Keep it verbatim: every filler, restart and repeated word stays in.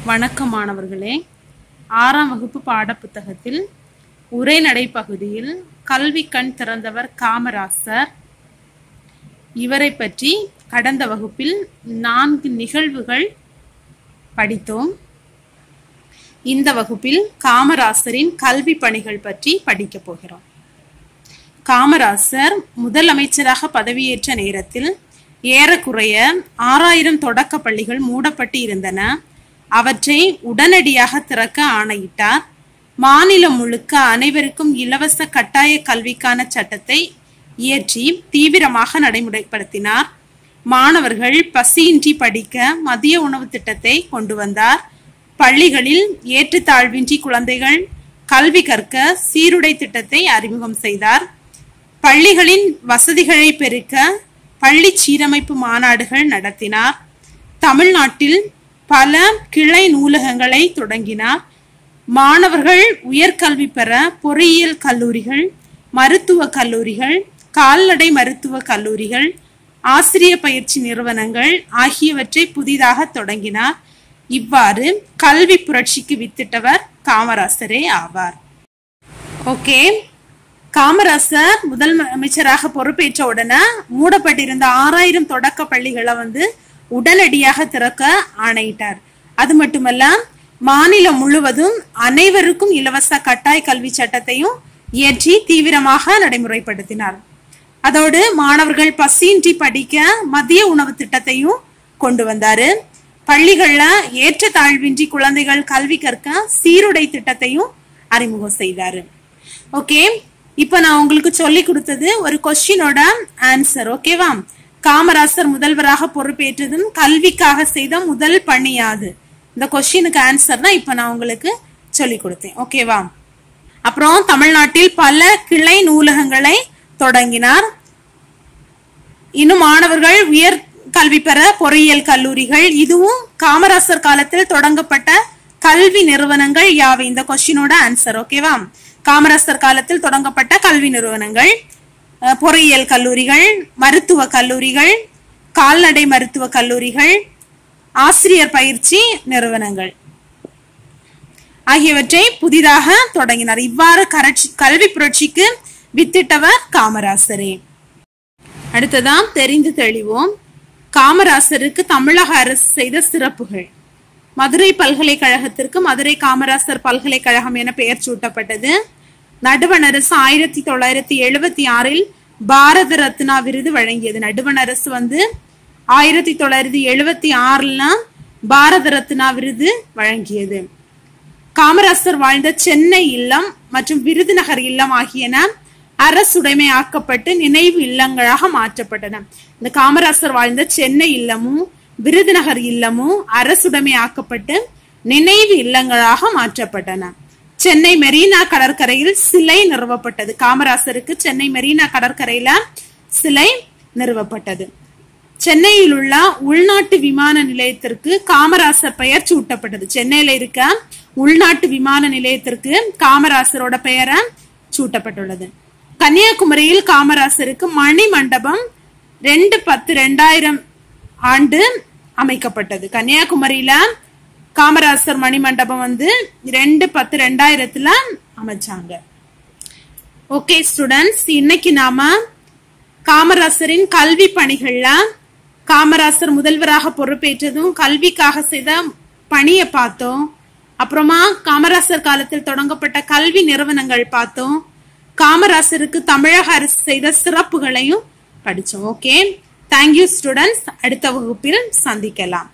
வணக்கம் மாணவர்களே. ஆறாம் வகுப்பு பாடப்புத்தகத்தில் உரைநடை பகுதியில் கல்வி கண் திறந்தவர் காமராசர், இவரை பற்றி கடந்த வகுப்பில் நான்கு நிகழ்வுகள் படித்தோம். இந்த வகுப்பில் காமராசரின் கல்வி பணிகள் பற்றி படிக்கப் போகிறோம். காமராசர் முதலமைச்சராக பதவியேற்ற நேரத்தில் ஏறக்குறைய ஆறாயிரம் தொடக்க பள்ளிகள் மூடப்பட்டு இருந்தன. அவற்றை உடனடியாக திறக்க ஆணையிட்டார். மாநிலம் முழுக்க அனைவருக்கும் இலவச கட்டாய கல்விக்கான சட்டத்தை இயற்றி தீவிரமாக நடைமுறைப்படுத்தினார். மாணவர்கள் பசியின்றி படிக்க மதிய உணவு திட்டத்தை கொண்டு வந்தார். பள்ளிகளில் ஏற்றத்தாழ்வின்றி குழந்தைகள் கல்வி கற்க சீருடை திட்டத்தை அறிமுகம் செய்தார். பள்ளிகளின் வசதிகளை பெருக்க பள்ளி சீரமைப்பு மாநாடுகள் நடத்தினார். தமிழ்நாட்டில் பல கிளை நூலகங்களை தொடங்கினார். மாணவர்கள் உயர்கல்வி பெற பொறியியல் கல்லூரிகள், மருத்துவ கல்லூரிகள், கால்நடை மருத்துவ கல்லூரிகள், ஆசிரிய பயிற்சி நிறுவனங்கள் ஆகியவற்றை புதிதாக தொடங்கினார். இவ்வாறு கல்வி புரட்சிக்கு வித்திட்டவர் காமராசரே ஆவார். ஓகே, காமராசர் முதல் அமைச்சராக பொறுப்பேற்ற உடனே மூடப்பட்டிருந்த ஆறாயிரம் தொடக்க பள்ளிகளை வந்து உடனடியாக திறக்க ஆணையிட்டார். அது மட்டுமல்ல, மாநிலம் முழுவதும் அனைவருக்கும் இலவச கட்டாய கல்வி சட்டத்தையும் இயற்றி தீவிரமாக நடைமுறைப்படுத்தினார். அதோடு மாணவர்கள் பசியின்றி படிக்க மதிய உணவு திட்டத்தையும் கொண்டு வந்தாரு. பள்ளிகள்ல ஏற்றத்தாழ்வின்றி குழந்தைகள் கல்வி கற்க சீருடை திட்டத்தையும் அறிமுகம் செய்தாரு. ஓகே, இப்ப நான் உங்களுக்கு சொல்லி கொடுத்தது ஒரு கொஸ்டினோட ஆன்சர். ஓகேவா? காமராசர் முதல்வராக பொறுப்பேற்றதும் கல்விக்காக செய்த முதல் பணியாது. இந்த கொஸ்டினுக்கு ஆன்சர் தான் இப்ப நான் உங்களுக்கு சொல்லி கொடுத்தேன். ஓகேவா? அப்புறம் தமிழ்நாட்டில் பல கிளை நூலகங்களை தொடங்கினார். இன்னும் மாணவர்கள் உயர் கல்வி பெற பொறியியல் கல்லூரிகள், இதுவும் காமராசர் காலத்தில் தொடங்கப்பட்ட கல்வி நிறுவனங்கள் யாவை? இந்த கொஸ்டினோட ஆன்சர். ஓகேவா? காமராசர் காலத்தில் தொடங்கப்பட்ட கல்வி நிறுவனங்கள் பொறியியல் கல்லூரிகள், மருத்துவ கல்லூரிகள், கால்நடை மருத்துவ கல்லூரிகள், ஆசிரியர் பயிற்சி நிறுவனங்கள் ஆகியவற்றை புதிதாக தொடங்கினார். இவ்வாறு கல்வி புரட்சிக்கு வித்திட்டவர் காமராசரே. அடுத்ததான் தெரிந்து தெளிவோம். காமராசருக்கு தமிழக அரசு செய்த சிறப்புகள். மதுரை பல்கலைக்கழகத்திற்கு மதுரை காமராசர் பல்கலைக்கழகம் என பெயர் சூட்டப்பட்டது. நடுவண் அரசு ஆயிரத்தி தொள்ளாயிரத்தி எழுபத்தி ஆறில் பாரத ரத்னா விருது வழங்கியது. நடுவண் அரசு வந்து ஆயிரத்தி தொள்ளாயிரத்தி எழுபத்தி ஆறுல பாரத ரத்னா விருது வழங்கியது. காமராசர் வாழ்ந்த சென்னை இல்லம் மற்றும் விருதுநகர் இல்லம் ஆகியன அரசுடைமை ஆக்கப்பட்டு நினைவு இல்லங்களாக மாற்றப்பட்டன. இந்த காமராசர் வாழ்ந்த சென்னை இல்லமும் விருதுநகர் இல்லமும் அரசுடைமை ஆக்கப்பட்டு நினைவு இல்லங்களாக மாற்றப்பட்டன. சென்னை மெரினா கடற்கரையில் சிலை நிறுவப்பட்டது. காமராசருக்கு சென்னை மெரினா கடற்கரையில சிலை நிறுவப்பட்டது. சென்னையில் உள்ள உள்நாட்டு விமான நிலையத்திற்கு காமராசர் பெயர் சூட்டப்பட்டது. சென்னையில இருக்க உள்நாட்டு விமான நிலையத்திற்கு காமராசரோட பெயரை சூட்டப்பட்டுள்ளது. கன்னியாகுமரியில் காமராசருக்கு மணி மண்டபம் ரெண்டு பத்து ரெண்டாயிரம் ஆண்டு அமைக்கப்பட்டது. கன்னியாகுமரியில காமராசர் மணிமண்டபம் வந்து ரெண்டு பத்து ரெண்டாயிரத்துல அமைச்சாங்க. ஓகே ஸ்டூடெண்ட்ஸ், இன்னைக்கு நாம காமராசரின் கல்வி பணிகள்ல காமராசர் முதல்வராக பொறுப்பேற்றதும் கல்விக்காக செய்த பணியை பார்த்தோம். அப்புறமா காமராசர் காலத்தில் தொடங்கப்பட்ட கல்வி நிறுவனங்கள் பார்த்தோம். காமராசருக்கு தமிழக அரசு செய்த சிறப்புகளையும் படிச்சோம். Okay, thank you students. அடுத்த வகுப்பில் சந்திக்கலாம்.